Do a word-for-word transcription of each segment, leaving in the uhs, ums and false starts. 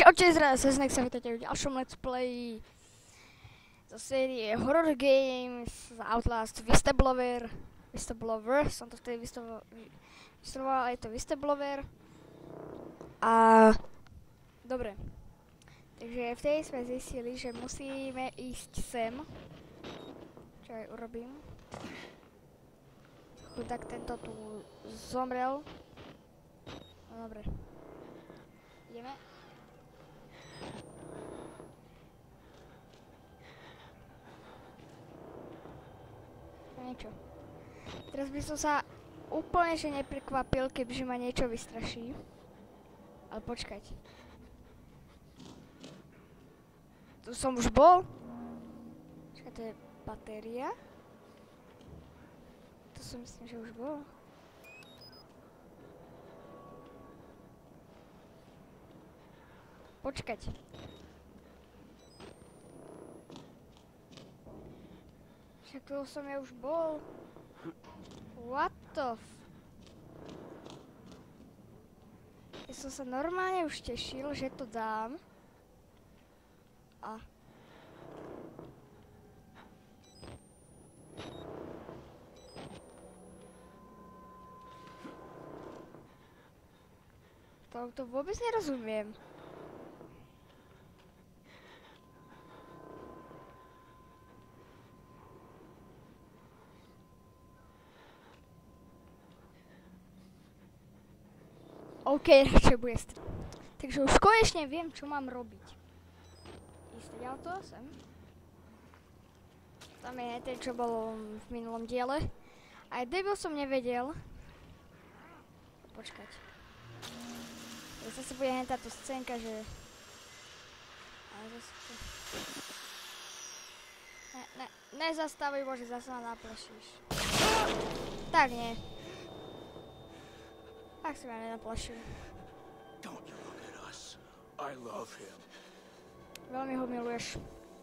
Čaute, zdravé sa Snack, sa vítajte v ďalšom let's play zo série Horror Games Outlast Whistleblower. Whistleblower, som to vtedy vyslovoval, je to Whistleblower. A dobre, takže vtedy sme zistili, že musíme ísť sem, čo aj urobím. Chudák tento tu zomrel. No dobre, ideme. Niečo. Teraz by som sa úplne že neprekvapil, kebyže ma niečo vystraší. Ale počkať. Tu som už bol. Počkať, to je batéria. To som myslím, že už bol. Počkať. Však tu som ja už bol. What the f... Ja som sa normálne už tešil, že to dám. A... To, to vôbec nerozumiem. OK, radšej bude str... Takže už konečne viem, čo mám robiť. Ísť ďal to sem. Tam je ten, čo bol v minulom diele. Aj debil som nevedel. Počkať. Ja sa si bude hneď táto scénka, že... Ale zase... Ne, ne, nezastavuj, bože, zase ma naplašíš. Tak nie. Tak si ma nenaplašil. Don't you look at us. I love him. Veľmi ho miluješ.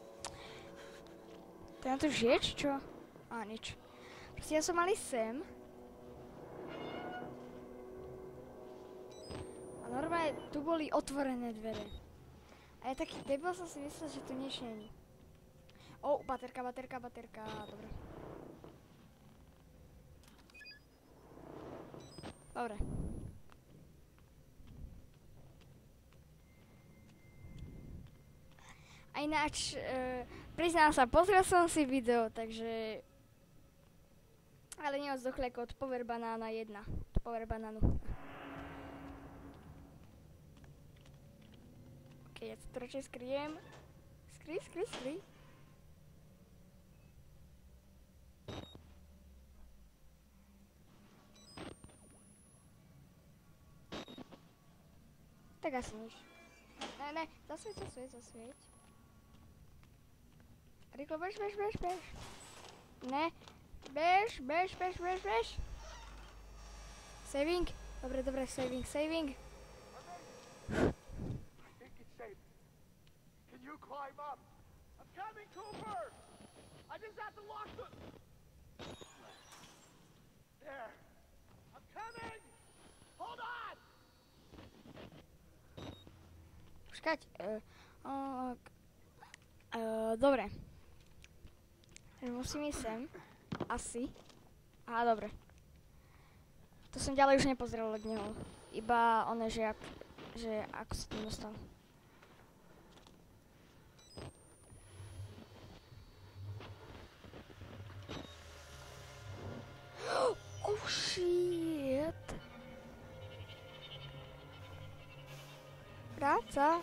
Ten tu žije, či čo? Á, nič. Proste ja som mali sem. A normálne tu boli otvorené dvere. A ja taký debil som si myslel, že tu nič není. Ó, baterka, baterka, baterka. Dobre. Dobre. A ináč, e, priznám sa, pozrel som si video, takže... Ale nie od zdochleko, od Power Banana jedna. Od Power Bananu. Ok, ja to radšej skriem. Skry, skry, skry. Tak asi nič. Ne, ne, zasvieť, zasvieť, zasvieť. Rýchlo, bež, bež, bež, bež. Ne, bež, bež, bež, bež, bež. Saving. Dobre, dobre, saving, saving. I think it's safe. Can you climb up? I'm coming, Cooper! I just have to lock the... There. I'm coming! Hold on! Počkať. Uh, uh, uh, dobre. Musím ísť sem. Asi. Aha, dobre. To som ďalej už nepozrel od neho. Iba ono, že, ak, že ako sa tam dostal. Oh shit. Práca.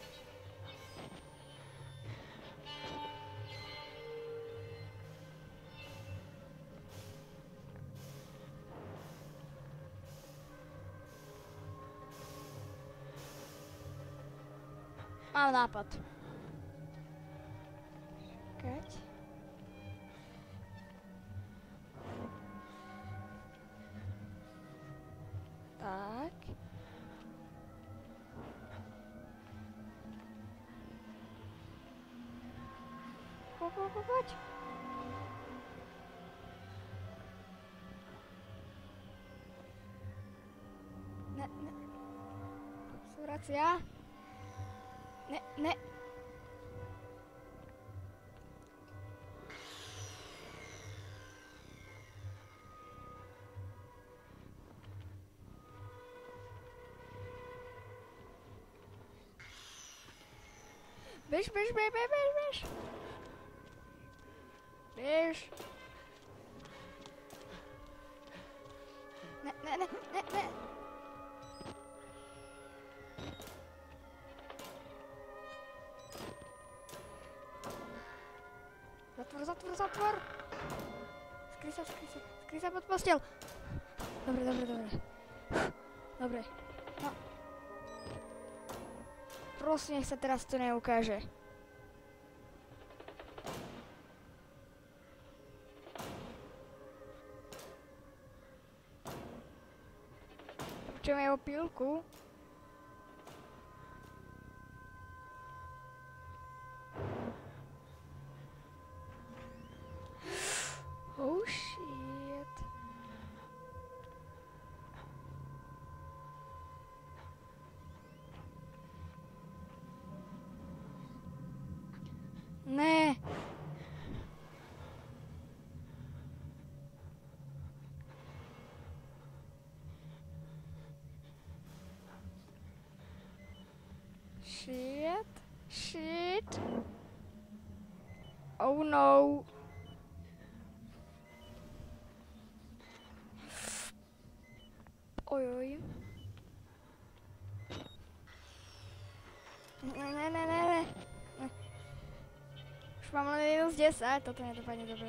Mám nápad. Čakať. Tak. Po, po, po, poď. Ne, ne. Súracia. Ne, ne. Bež, bež, bež, bež, bež, bež. Bež. Ne, ne, ne, ne, ne. Zatvor, zatvor, zatvor. Skryj sa, skryj sa, skryj sa pod posteľ. Dobre, dobre, dobre. Dobre. No. Prosím, nech sa teraz to neukáže. Počujem jeho pílku. Oh shit. Ne. Shit. Shit. Oh no. Oj, oj. Ne, ne, ne, ne, ne. Už mám len minus desať, toto nedopadne dobre.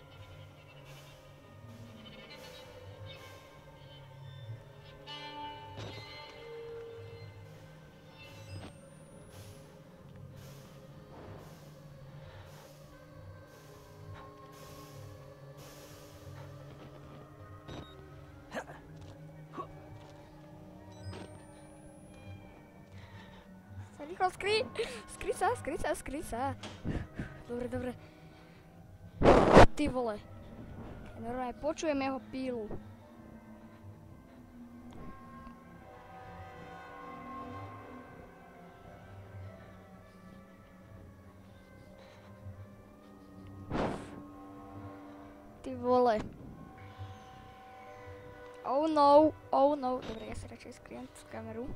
Rýchlo, skry! Skry sa, skry sa, skry sa. Dobre, dobre. Ty vole. Normálne počujem jeho pílu. Ty vole. Oh no, oh no. Dobre, ja si radšej skriem z kameru.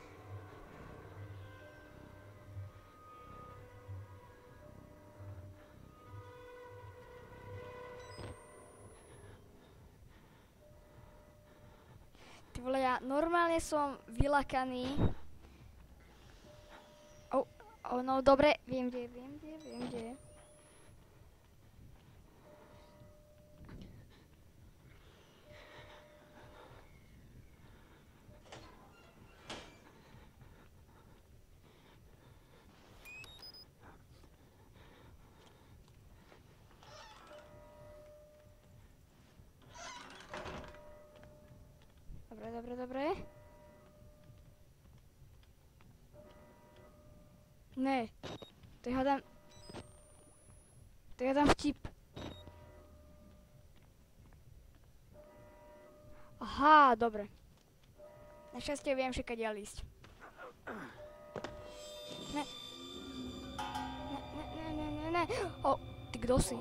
Ty vole, ja normálne som vylakaný. Oh, oh no, dobre, viem kde, viem kde, viem kde. Dobre, dobre, dobre. Ne. To je hádam... To je hádam vtip. Aha, dobre. Našťastie viem, že kadiaľ ísť. Ne. Ne, ne, ne, ne, ne. O, ty kdo si?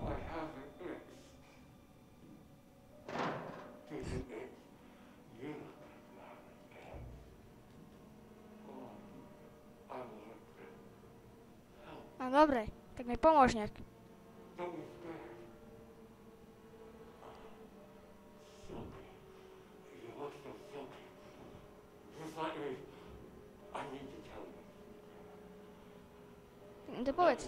No dobre, tak mi pomôž nejak. To povedz.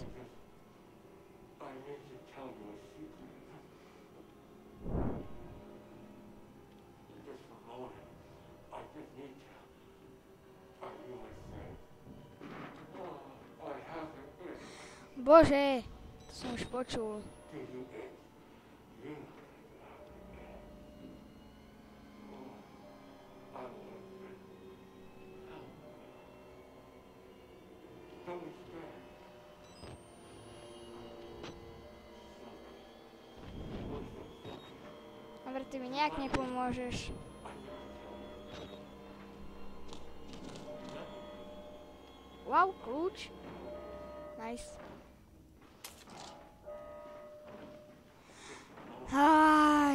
Bože, to som už počul. Dobre, ty mi nejak nepomôžeš. Wow, kľúč. Nice. Aj.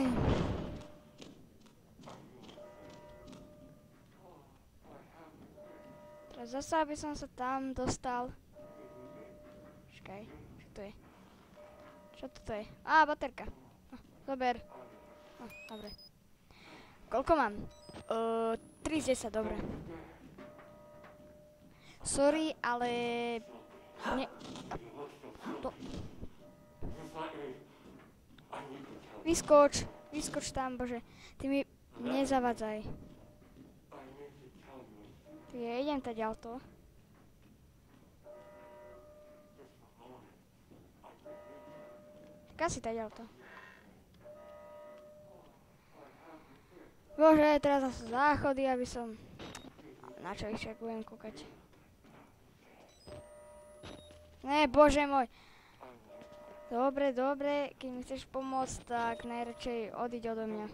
Teraz zase, aby som sa tam dostal. Počkaj, čo to je? Čo to je? Á, baterka. No, zober. No, dobre. Koľko mám? Uh, tri z desať, dobre. Sorry, ale... Ne... To... Vyskoč, vyskoč tam, bože. Ty mi nezavadzaj. Ty ja idem tady auto. Tak asi tady auto. Bože, teraz zase záchody, aby som... Na čo ich však budem kúkať. Ne, bože môj. Dobre, dobre, keď mi chceš pomôcť, tak najradšej odiď odo mňa.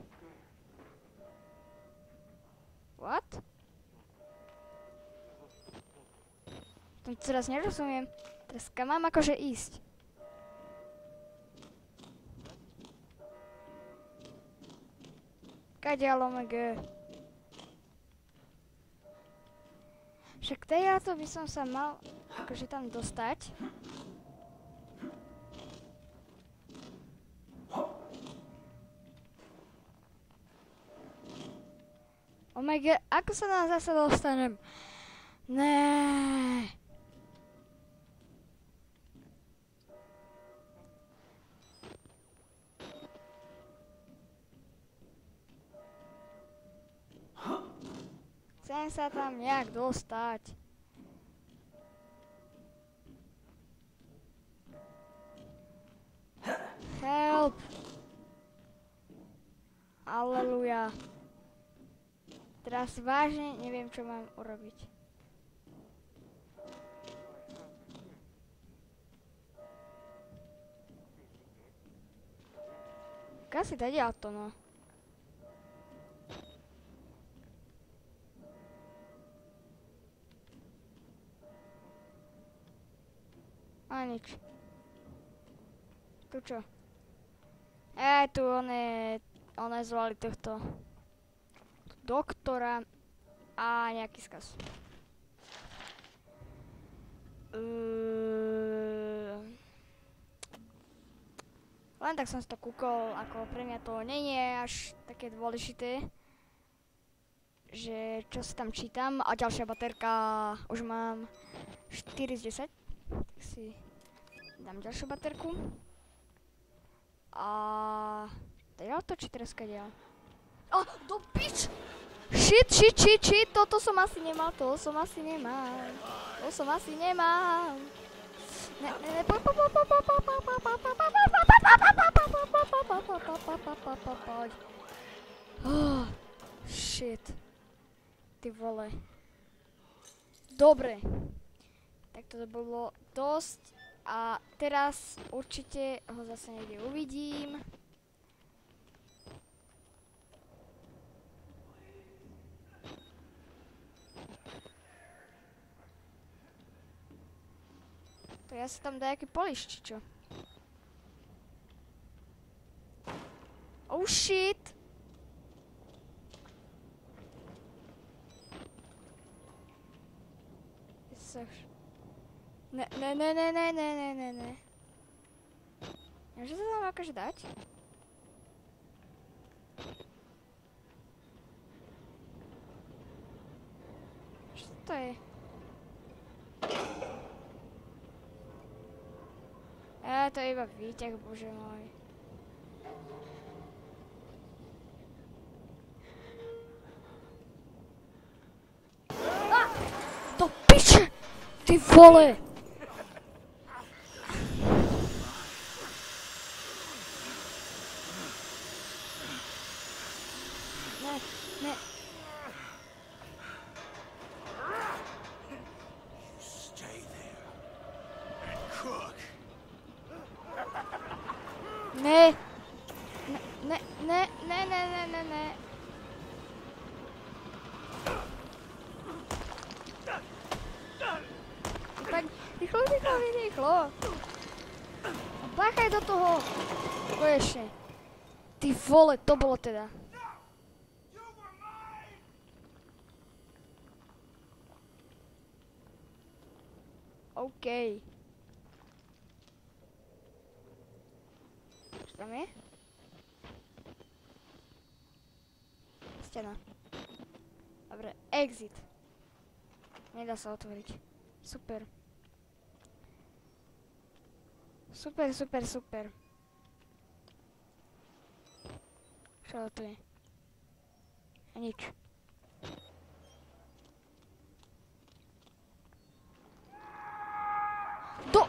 What? Tom teraz nerozumiem. Teraz kam mám akože ísť? Kadiaľ, omg. Však tejto by som sa mal akože tam dostať. Omg, ako sa nám zase dostanem? Né. Chcem sa tam nejak dostať. Help. Aleluja. Teraz vážne neviem, čo mám urobiť. Asi tady auto, no. A nič. Tu čo? E, tu one, one zvali tohto doktora a nejaký skaz. Uh, len tak som si to kúkol, ako pre mňa to nie je až také dôležité, že čo si tam čítam. A ďalšia baterka, už mám štyri z desať, tak si dám ďalšiu baterku. A dajal to, či teraz kadiaľ? Oh, do pič! Shit, shit, shit, shit, toto som asi nemal, to som asi nemal. To som asi nemal. Ne, ne, ne, po, po, po, po, po, po, po, po, po, po, poď. Oh, shit. Ty vole. Dobre. Tak to bolo dosť. A teraz určite ho zase niekde uvidím. To ja sa tam dajaký poliš, či čo? Oh shit! Ne, ne, ne, ne, ne, ne, ne, ne, ne. Môže sa tam akože dať? Čo to je? E, to je iba výťah, bože môj. A! Do piče! Ty vole! Ne, ne. Stay there and cook. Ne. Ne, ne, ne, ne, ne, ne, ne. rýchlo, rýchlo, rýchlo. Báchaj do toho. Konečne. Ty vole, to bolo teda. OK. Čo tam je? Stena. Dobre, exit. Nedá sa otvoriť. Super. Super, super, super. Čo to je? A nič. Do...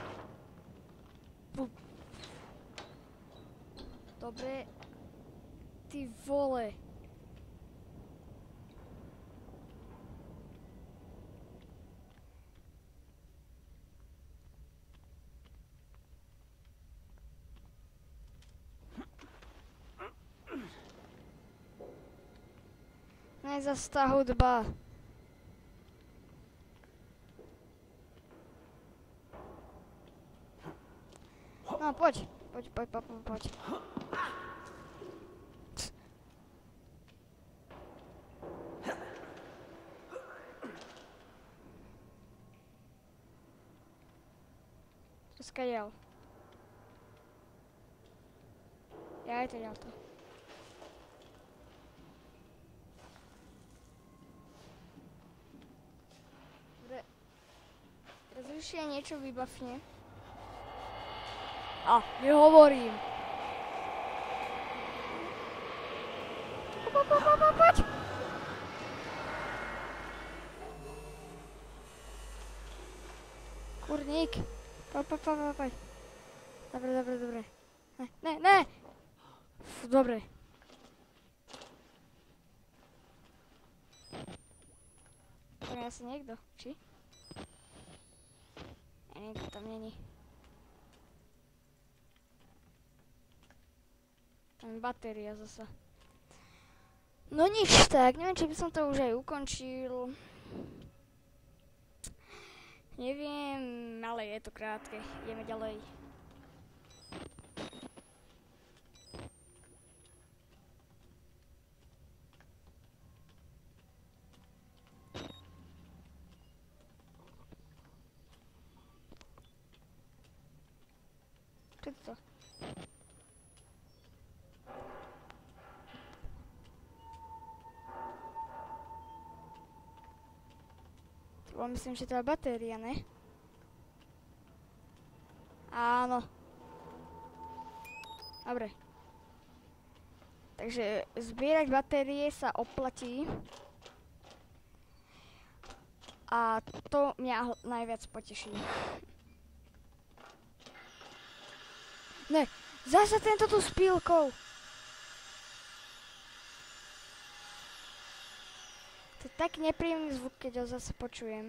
Dobre. Ty vole. Ne zas tá hudba. No poď, poď, poď, poď, poď. To skadiaľ. Ja aj to ďal to. Rozlišie niečo vybavne. A, nehovorím. Poď, poď, poď, poď. Kurník. Poď, poď, poď, poď. Dobre, dobre, dobre. Ne, ne, ne. Fú, dobre. Tam je asi niekto, či? Niekto tam není. Tam je batéria zasa. No nič tak, neviem, či by som to už aj ukončil. Neviem, ale je to krátke. Ideme ďalej. Čo je to? To myslím, že to je batéria, ne? Áno. Dobre. Takže zbierať batérie sa oplatí. A to mňa najviac poteší. Ne, zase tento tu s pílkou. To je tak nepríjemný zvuk, keď ho zase počujem.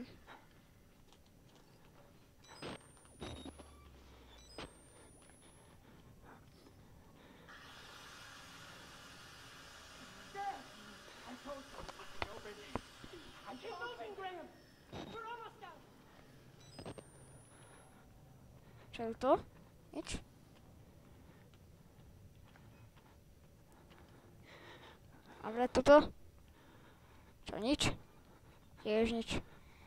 Čo je to? Nič? Dobre, tuto. Čo, nič? Tiež nič.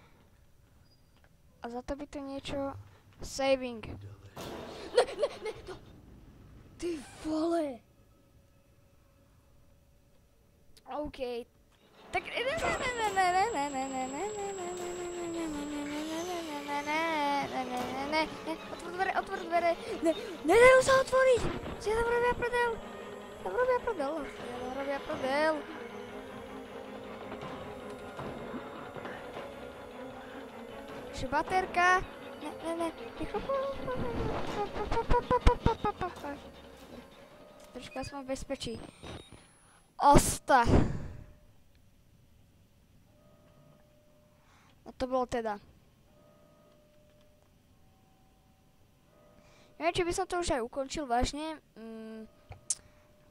A za to by to niečo... Saving. Ne, ne, ne, to... Ty vole. OK. Tak... Ne, ne, ne, ne, ne, ne, ne, ne, ne, ne, ne, otvor dvere, otvor dvere. Ne, nedajú sa otvoriť. Si tam robia prdel. Tam robia prdel. Tam robia prdel. Ešte baterka. Ne, ne, ne. Troška som v bezpečí. Osta. No to bolo teda. Neviem, či by som to už aj ukončil vážne. Mm.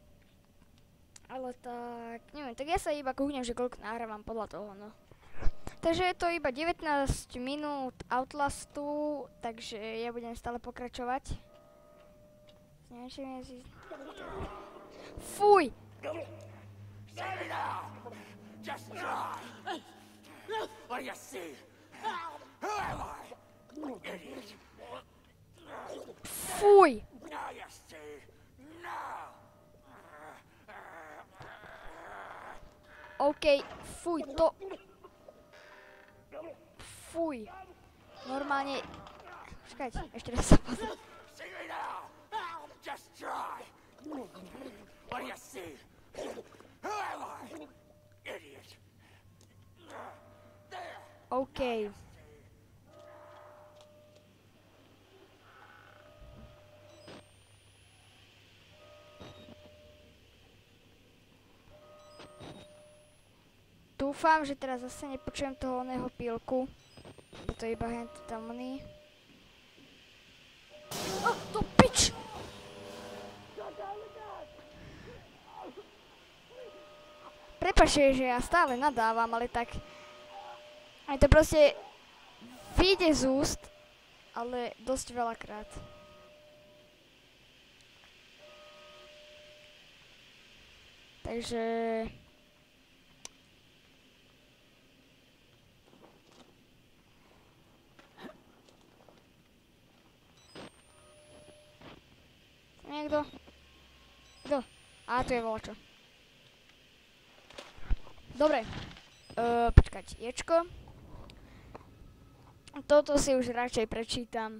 Ale tak, neviem, tak ja sa iba kúknem, že koľko nahrávam podľa toho, no. Takže je to iba devätnásť minút Outlastu, takže ja budem stále pokračovať. Neviem, či mi je... Fuj! Save me now! Just try! What do you see? Who am I? Idiot! Fuj! Now you see! Now! OK, fuj, to... Fuj. Normálne... Počkajte, ešte raz sa pozriem. See me now! Just try! What do you see? Who am I? Idiot! There! OK. Dúfam, že teraz zase nepočujem toho oného pílku. Je to iba hento tam oný. Oh, to pič! Prepačte, že ja stále nadávam, ale tak... Aj to proste... vyjde z úst, ale dosť veľakrát. Takže... Niekto? Kto? Á, tu je volačo. Dobre. Uh, počkať, ječko. Toto si už radšej prečítam.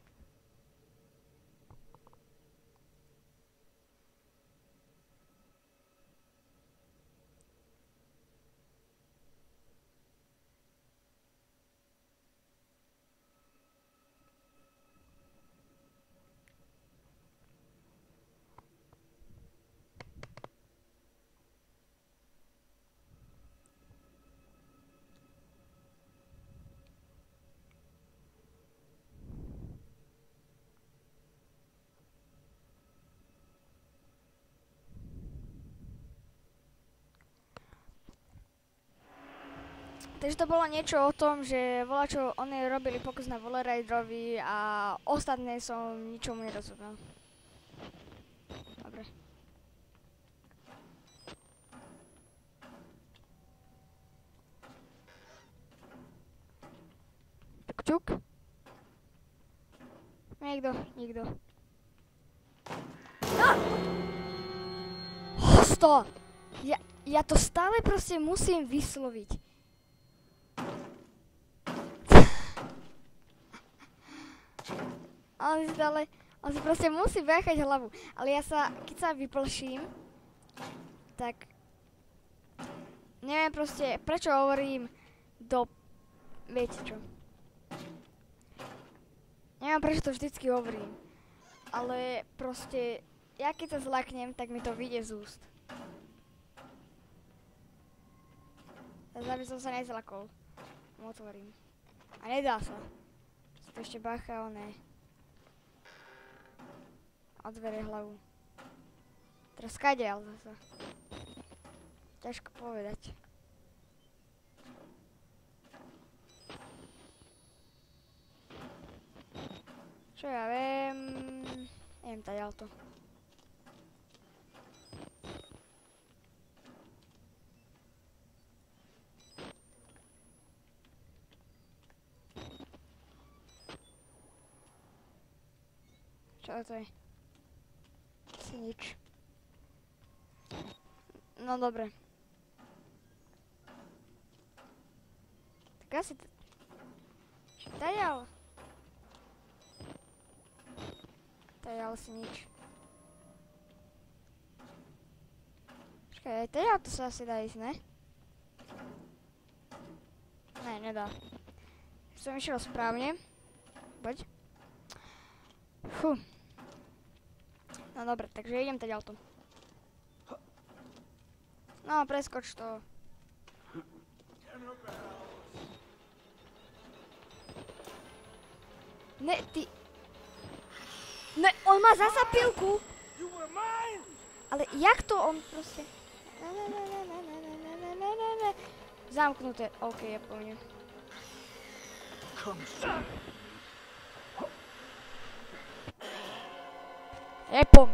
Takže to bolo niečo o tom, že volačo oni robili pokus na Voleraiderovi a ostatné som ničomu nerozumel. Dobre. Tuk tuk. Niekto, nikto. Ah! Hosto! Ja, ja to stále proste musím vysloviť. On si stále, on si proste musí vajchať hlavu. Ale ja sa, keď sa vyplším, tak neviem proste, prečo hovorím do, viete čo. Neviem, prečo to vždycky hovorím. Ale proste, ja keď sa zlaknem, tak mi to vyjde z úst. Takže aby som sa nezlakol. Otvorím. A nedá sa. Si to ešte bacha, oné. Odverie hlavu. Teraz kadeľ zasa. Ťažko povedať. Čo ja viem... Neviem taďal to. Čo to je? Asi nič. No dobre. Tak asi... Čo taďal? Taďal asi nič. Počkaj, aj taďal to sa asi dá ísť, ne? Ne, nedá. Som išiel správne. Poď. Fú. No dobre, takže idem teď autom. No, preskoč to. Ne, ty... Ne, on má zasa pilku. Ale jak to on proste... Ne, ne, ne, ne, ne, ne, ne, ne, ne, ne, ne. Zamknuté, OK, ja poviem. Nepom.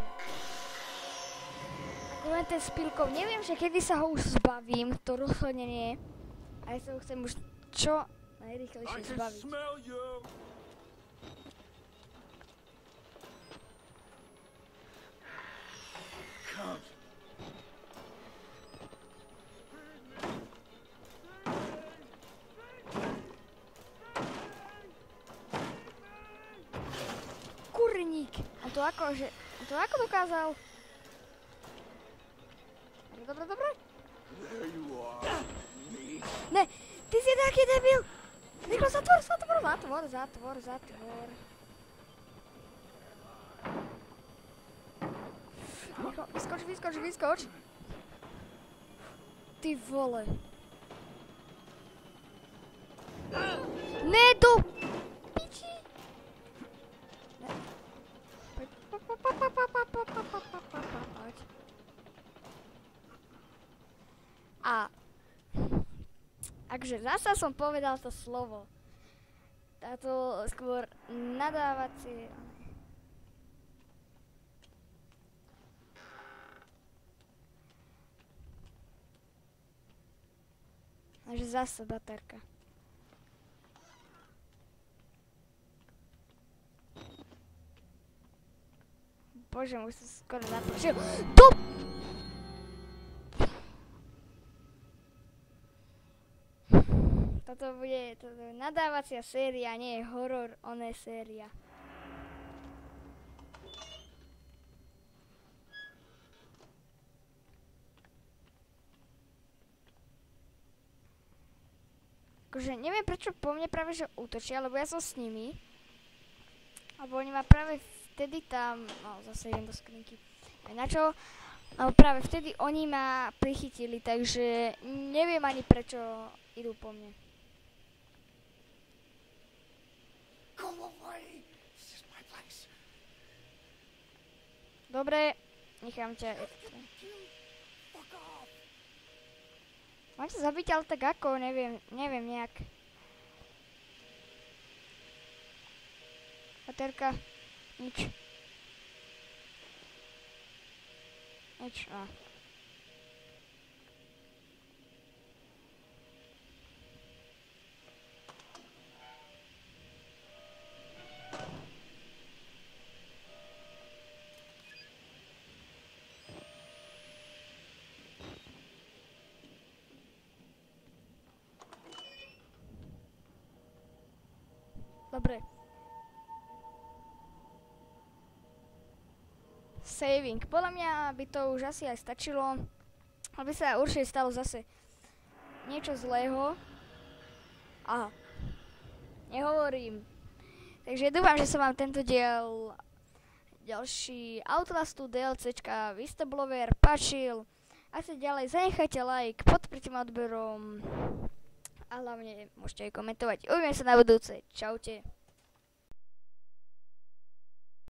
Ako len ten spilkov, neviem, že kedy sa ho už zbavím, to rozhodne nie. A ja sa ho chcem už čo najrýchlejšie zbaviť. Kurník! On to ako, že... On to ako dokázal? Dobre, dobre. Ne, ty si taký debil! Rýchlo, zatvor, zatvor, zatvor, zatvor, zatvor. Rýchlo, vyskoč, vyskoč, vyskoč. Ty vole. Ne, do... piči. Ne. Poď, poď, poď, poď, poď, poď, poď, poď, poď, poď, poď. A... Akže zasa som povedal to slovo. Táto skôr nadávacie... Takže zase baterka. Bože, už sa skoro natočil. Do... Toto bude, toto je nadávacia séria, nie je horor, oné séria. Akože neviem prečo po mne práve že útočia, lebo ja som s nimi. Lebo oni ma práve vtedy tam, no zase idem do skrinky. Na čo? No práve vtedy oni ma prichytili, takže neviem ani prečo idú po mne. Dobre, nechám ťa. Mám sa zabiť, ale tak ako, neviem, neviem nejak. Baterka, nič. Nič, a. Dobre. Saving. Podľa mňa by to už asi aj stačilo, aby sa určite stalo zase niečo zlého. Aha. Nehovorím. Takže dúfam, že sa vám tento diel ďalší Outlastu DLCčka Whistleblower páčil. A sa ďalej zanechajte like, podporte ma odberom. A hlavne môžete aj komentovať. Uvidíme sa na budúce. Čaute.